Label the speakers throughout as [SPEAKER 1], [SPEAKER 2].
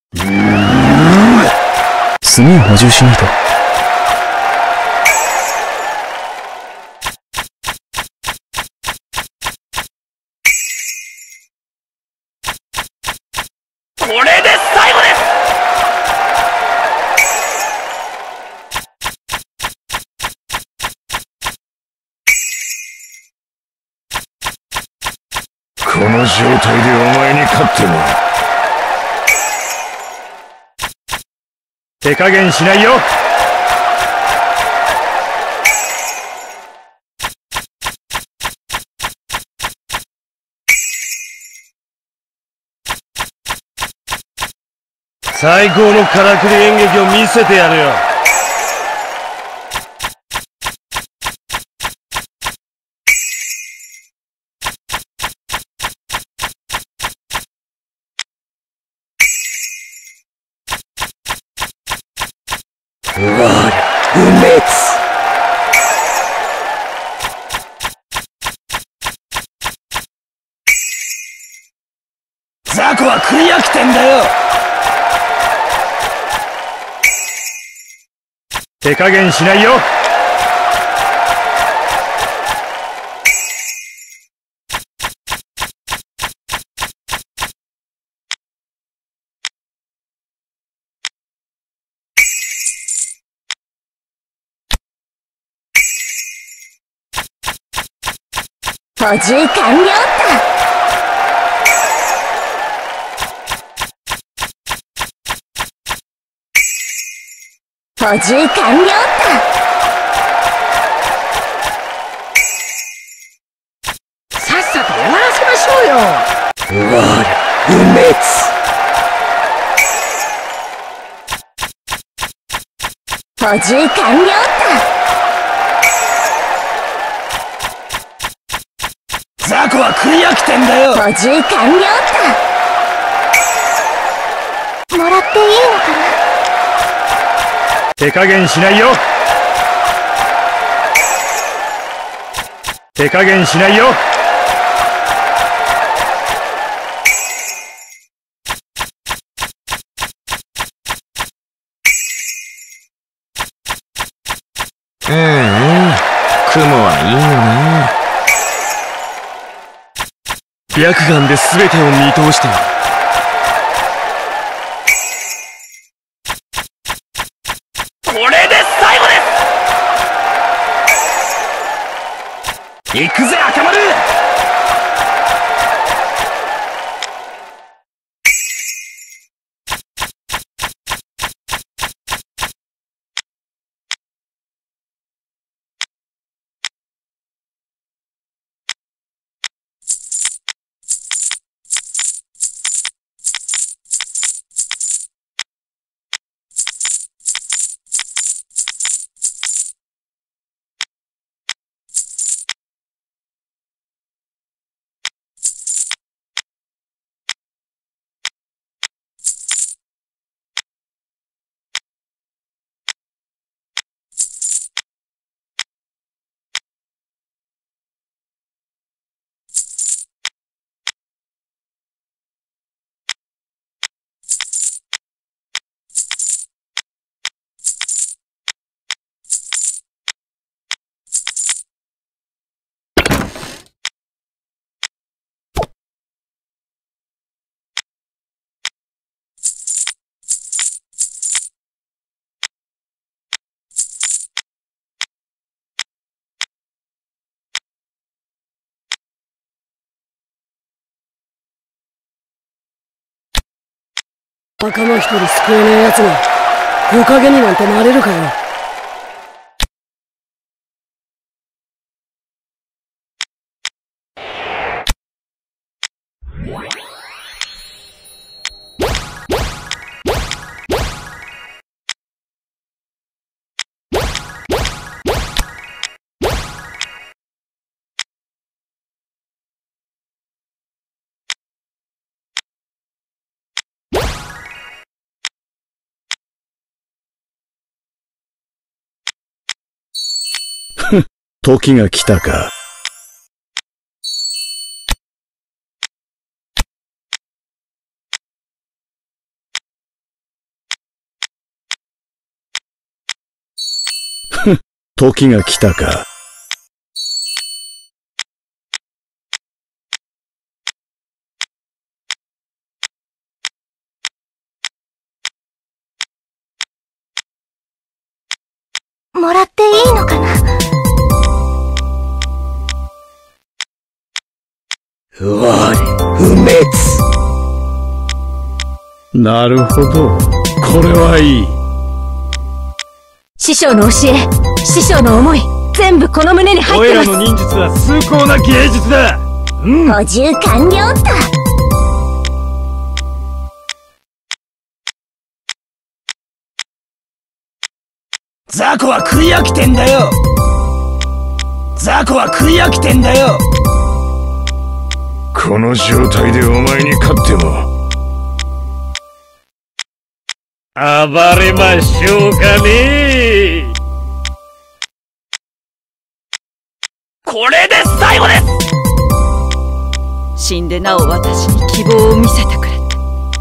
[SPEAKER 1] 炭を補充しないと。
[SPEAKER 2] これで最後です。
[SPEAKER 3] この状態でお前に勝っても
[SPEAKER 2] 手加減しないよ。最高のからくり演劇を見せてやるよ。
[SPEAKER 3] 我不滅。雑魚は食い飽きてんだよ。
[SPEAKER 2] 手加減しないよ。
[SPEAKER 4] 補充完了だ。補充完了だ。
[SPEAKER 2] さっさと終わらせましょうよ。
[SPEAKER 3] 我不滅。
[SPEAKER 4] 補充完了だ。
[SPEAKER 3] 雑魚は食い飽きてんだよ。
[SPEAKER 4] 補充完了だ。もらっていいのかな。
[SPEAKER 2] 手加減しないよ。手加減しないよ。
[SPEAKER 1] 雲はいいよな。白眼で全てを見通している。
[SPEAKER 2] これで最後です。
[SPEAKER 3] 行くぜ赤丸。
[SPEAKER 5] 仲間一人救えねえ奴が木陰になんてなれるかよ。
[SPEAKER 3] 時が来たか。 時が来たか。
[SPEAKER 4] もらっていいのかな。
[SPEAKER 3] 我不滅。なるほど。これはいい。
[SPEAKER 4] 師匠の教え、師匠の思い、全部この胸に入ってます。
[SPEAKER 2] おいらの忍術は崇高な芸術だ。
[SPEAKER 4] 補充完了った。
[SPEAKER 3] 雑魚は食い飽きてんだよ。雑魚は食い飽きてんだよ。
[SPEAKER 2] この状態でお前に勝っても暴れましょうかね。これで最後です。
[SPEAKER 6] 死んでなお私に希望を見せてくれて。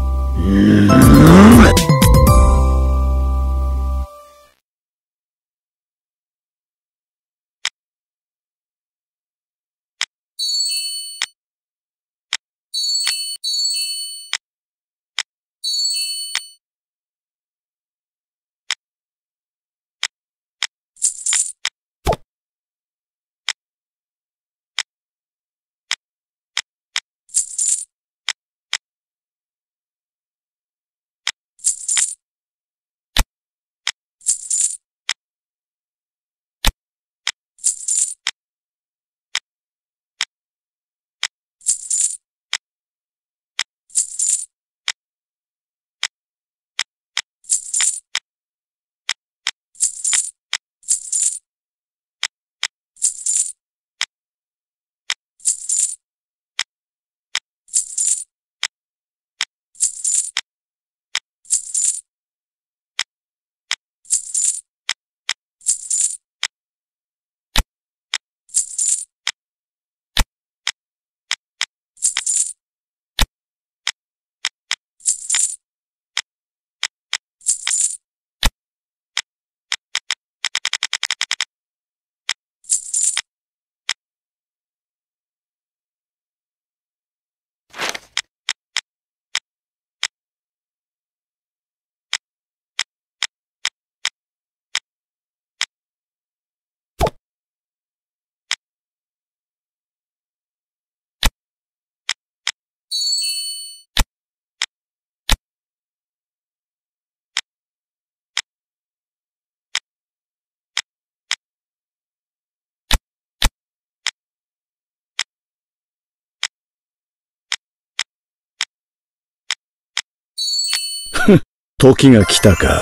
[SPEAKER 3] 時が来たか。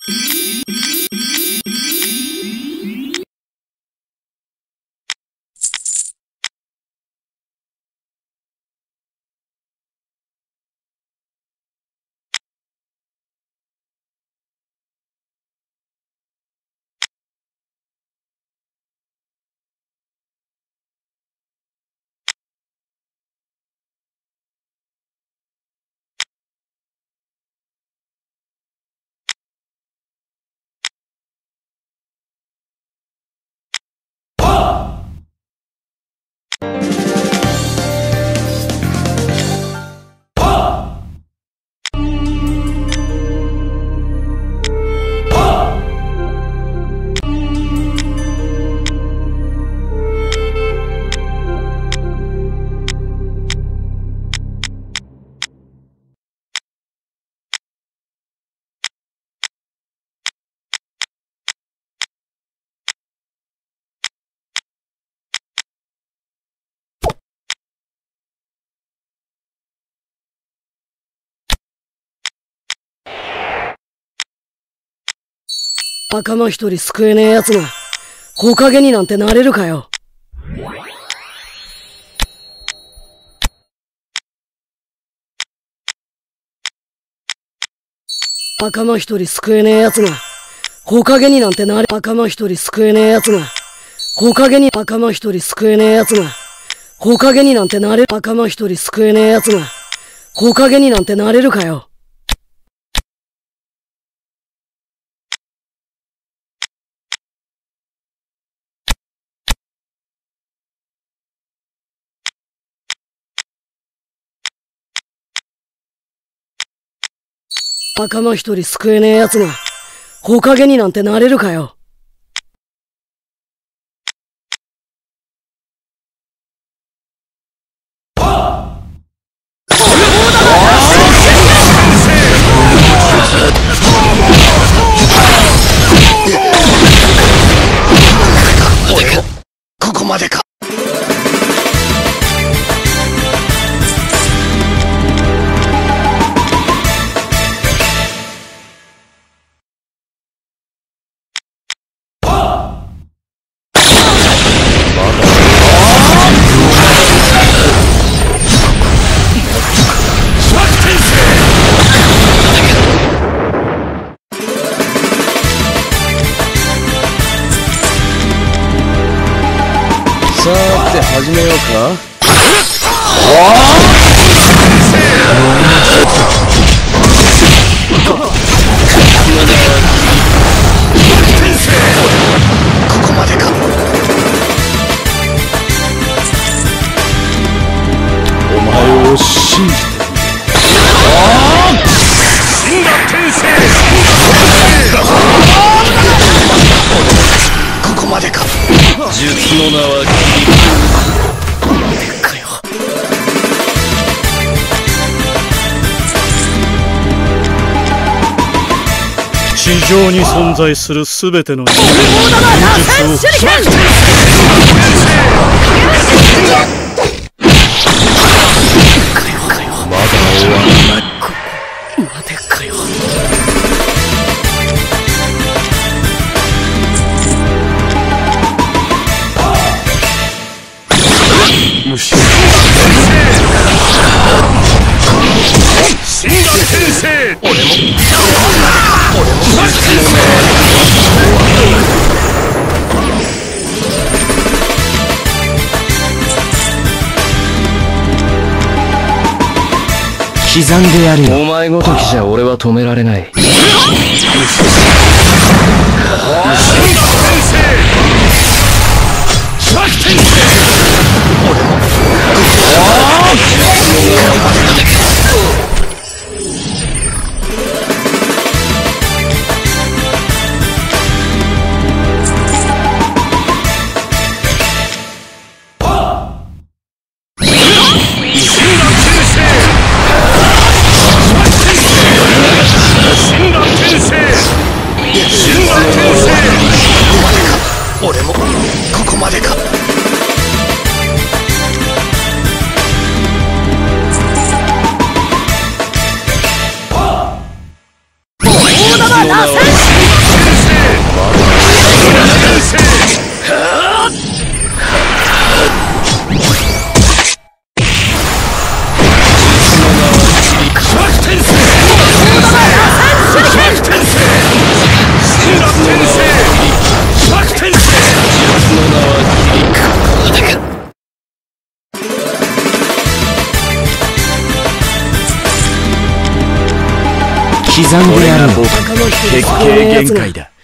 [SPEAKER 5] 頭一人救えねえ奴が、火影になんてなれるかよ。頭一人救えねえ奴が、火影になんてなれ、頭一人救えねえ奴が、火影に、頭一人救えねえ奴が、火影になんてなれ、頭一人救えねえ奴が、火影になんてなれるかよ。頭一人救えねえ奴が、火影になんてなれるかよ。
[SPEAKER 3] ここまでか。
[SPEAKER 1] さーて始めようか。
[SPEAKER 3] ここまでか。
[SPEAKER 1] お前を信じて
[SPEAKER 2] 死んだ天聖。
[SPEAKER 3] ここまでか。
[SPEAKER 1] 術の名は
[SPEAKER 3] でっかよ。
[SPEAKER 7] 地上に存在するすべての術を
[SPEAKER 1] まだ終わらない。
[SPEAKER 3] ここまでかよ。
[SPEAKER 1] 無視。
[SPEAKER 2] 死んだ天聖。
[SPEAKER 3] 俺も
[SPEAKER 1] 刻んでやるよ。お前ごときじゃ俺は止められない。
[SPEAKER 2] 死んだ天聖。
[SPEAKER 3] 俺もここまでか。
[SPEAKER 1] 刻んでやるよ。
[SPEAKER 3] 鉄拳限界だ。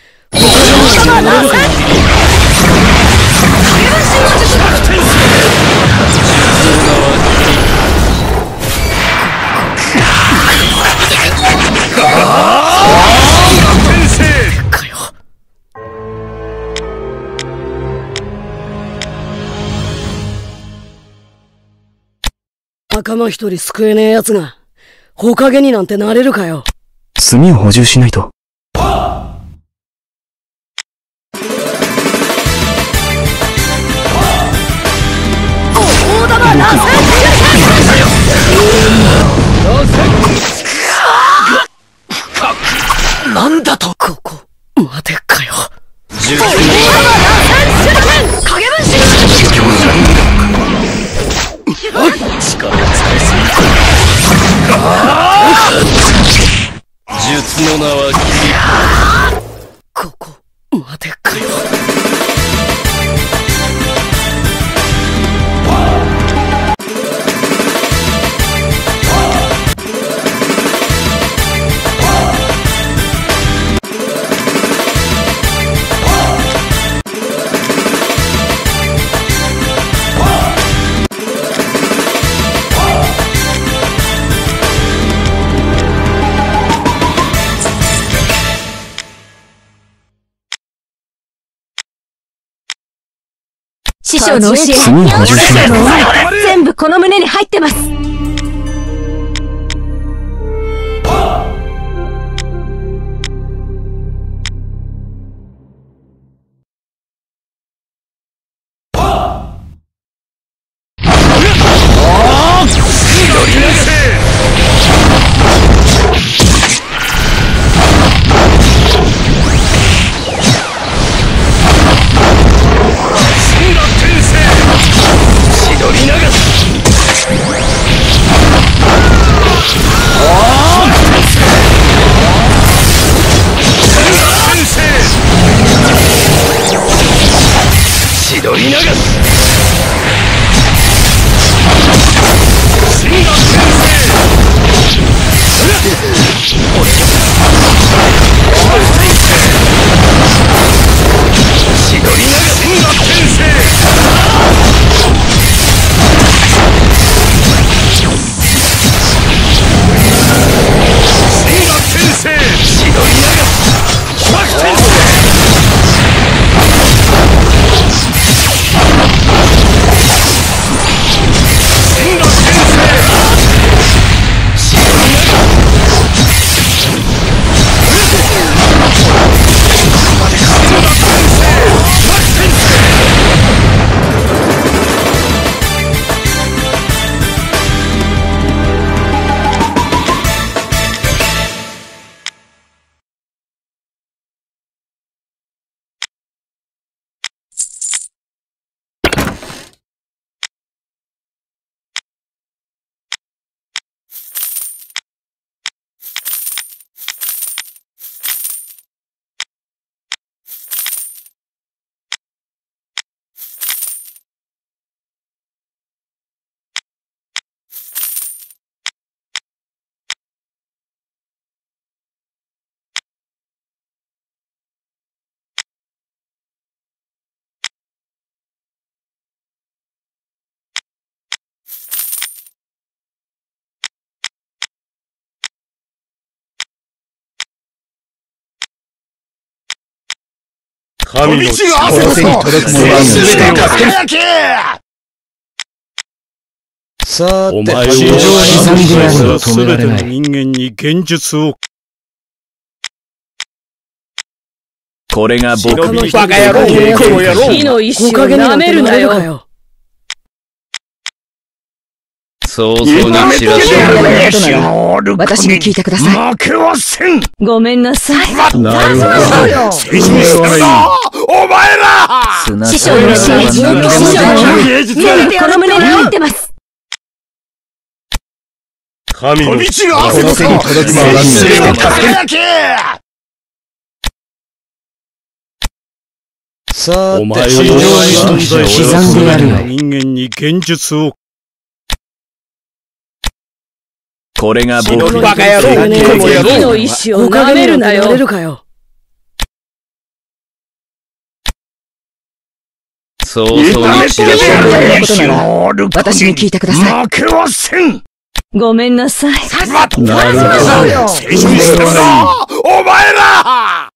[SPEAKER 5] 仲間一人救えねえ奴が、火影になんてなれるかよ。
[SPEAKER 1] 炭を補充しないと。
[SPEAKER 4] 大玉螺旋
[SPEAKER 3] なんだと。
[SPEAKER 5] ここ、までかよ。
[SPEAKER 4] 大玉螺旋手裏剣影分身
[SPEAKER 2] 術の名は
[SPEAKER 5] ここ、までかよ。
[SPEAKER 4] 師匠の教え、
[SPEAKER 1] 炭を補充しないと。
[SPEAKER 4] 全部この胸に入ってます。
[SPEAKER 7] 神の力
[SPEAKER 3] の背に届くものは全てを輝け。さ
[SPEAKER 7] お
[SPEAKER 3] て、
[SPEAKER 7] 前を
[SPEAKER 3] 地上に
[SPEAKER 1] 刻んでやるよ。止め
[SPEAKER 7] すべての
[SPEAKER 1] られない。
[SPEAKER 7] 人間に現術を。
[SPEAKER 3] これが僕
[SPEAKER 5] の
[SPEAKER 3] バカ野郎、この野郎。
[SPEAKER 4] 火の石を
[SPEAKER 5] 火影にな
[SPEAKER 4] 舐
[SPEAKER 5] んてなれる
[SPEAKER 4] めるなよ。
[SPEAKER 5] かよ。
[SPEAKER 2] 早々に知らせる。
[SPEAKER 6] 私に聞いてください。
[SPEAKER 3] 負けはせん。
[SPEAKER 4] ごめんなさい。
[SPEAKER 7] なるほど。
[SPEAKER 3] 成長したぞお前ら。
[SPEAKER 4] 師匠の教え、師匠の全てこの胸に入ってます。
[SPEAKER 7] 神の
[SPEAKER 3] 飛び地が汗こそ、
[SPEAKER 7] 届くものは
[SPEAKER 3] 先生を
[SPEAKER 7] 全て
[SPEAKER 3] 輝け。さ
[SPEAKER 7] お前を
[SPEAKER 3] て、地上に
[SPEAKER 7] 存在する
[SPEAKER 1] 刻んでやるよ。
[SPEAKER 7] 人間に現術を。
[SPEAKER 2] これが僕の
[SPEAKER 3] バカ野郎
[SPEAKER 6] 次の意志を舐めるな
[SPEAKER 5] なれる
[SPEAKER 6] よ。
[SPEAKER 5] かよ。
[SPEAKER 1] 早々に死
[SPEAKER 6] やることなら
[SPEAKER 3] 勝
[SPEAKER 6] 私に聞いてください。
[SPEAKER 3] 負けはせん。
[SPEAKER 6] ごめんなさい。
[SPEAKER 3] まとめなさいよ。戦士したぞお前ら。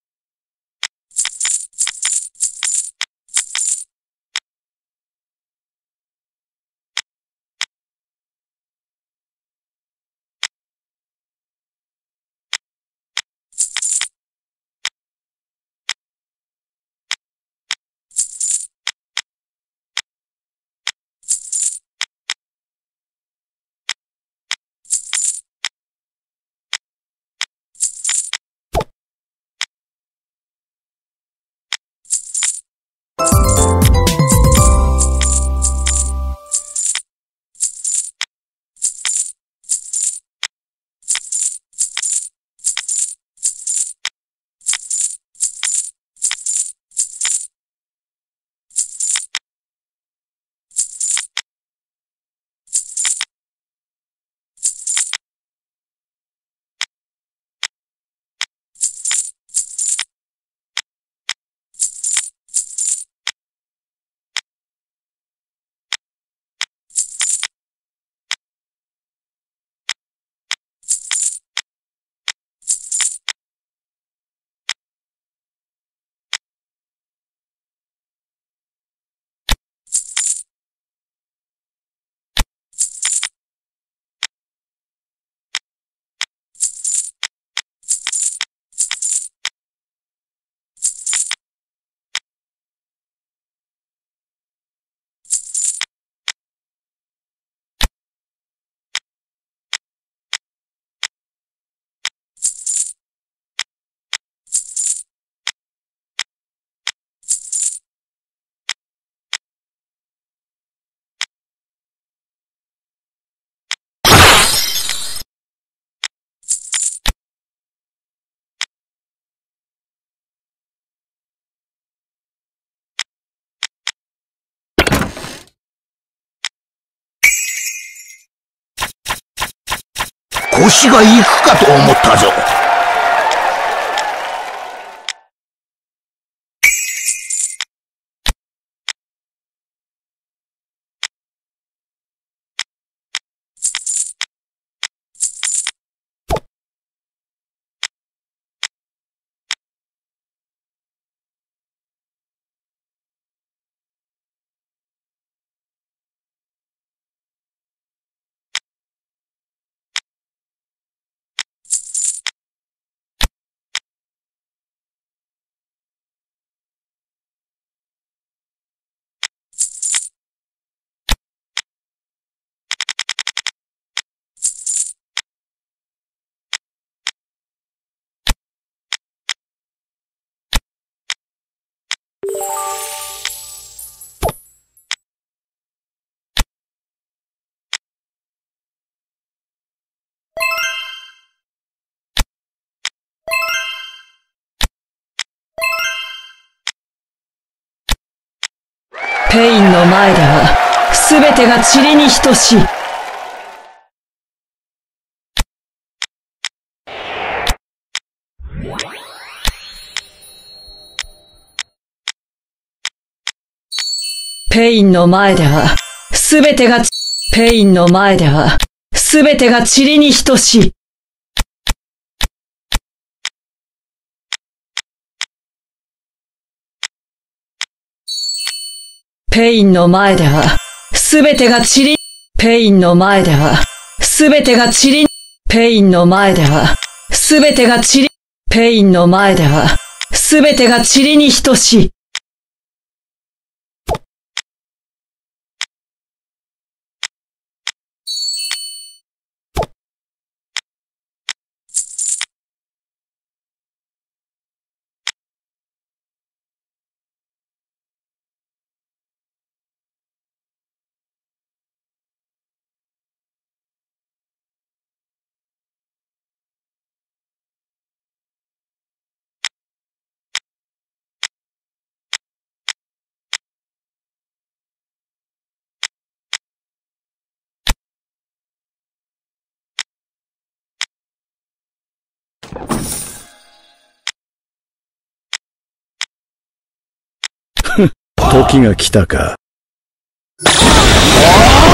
[SPEAKER 3] 腰が行くかと思ったぞ。
[SPEAKER 6] ペインの前では全てが塵に等しい。ペインの前では全てがペインの前では全てが塵に等しい。ペインの前では全てが塵。ペインの前では全てが塵。ペインの前では全てが塵。ペインの前では全てが塵に等しい。
[SPEAKER 7] 時が来たか。